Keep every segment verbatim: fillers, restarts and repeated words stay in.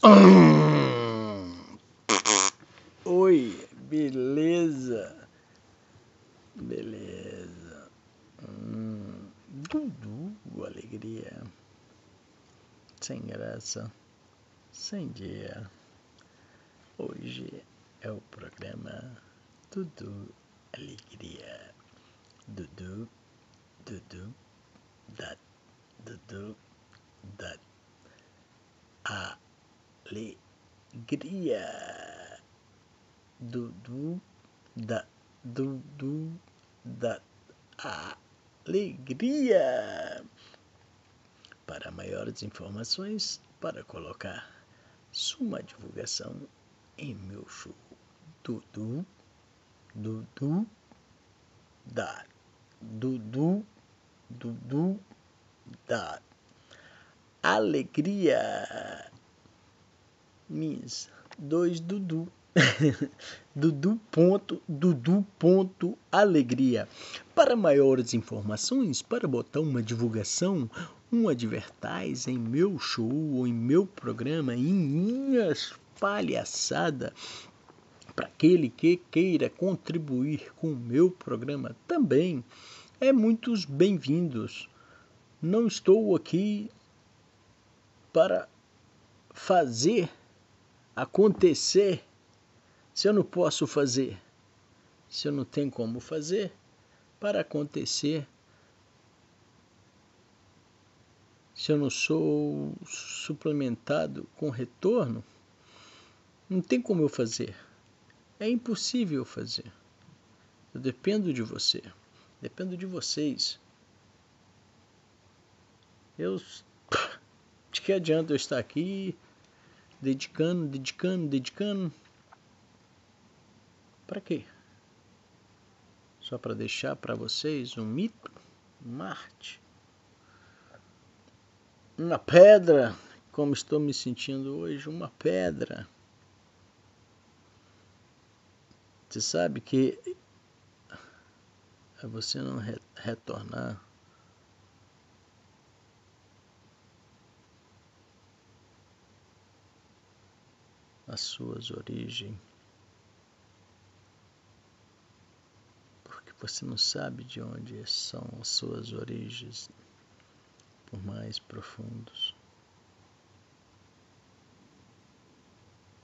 Hum. Oi, beleza? Beleza. Hum. Dudu, alegria. Sem graça, sem dia. Hoje é o programa Dudu Alegria. Dudu, Dudu, da, Dudu, da, alegria. Dudu, da, Dudu, da, alegria. Para maiores informações, para colocar sua divulgação em meu show. Dudu, Dudu, da, Dudu, Dudu, da, alegria. Miss, dois Dudu. Dudu ponto, Dudu ponto, alegria. Para maiores informações, para botar uma divulgação, um advertise em meu show ou em meu programa, em minhas palhaçadas, para aquele que queira contribuir com o meu programa também, é muitos bem-vindos. Não estou aqui para fazer acontecer se eu não posso fazer, se eu não tenho como fazer, para acontecer, se eu não sou suplementado com retorno, não tem como eu fazer. É impossível fazer. Eu dependo de você, dependo de vocês. Eu, de que adianta eu estar aqui dedicando, dedicando, dedicando? Para quê? Só para deixar para vocês um mito, uma arte, uma pedra, como estou me sentindo hoje, uma pedra. Você sabe que é você não re retornar às suas origens, porque você não sabe de onde são as suas origens, por mais profundos.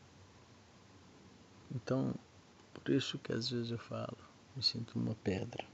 Então, por isso que às vezes eu falo, me sinto uma pedra.